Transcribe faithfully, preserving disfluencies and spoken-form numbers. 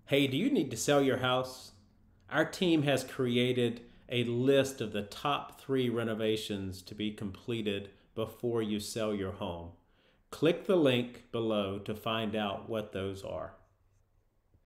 Hey, do you need to sell your house? Our team has created a list of the top three renovations to be completed before you sell your home. Click the link below to find out what those are.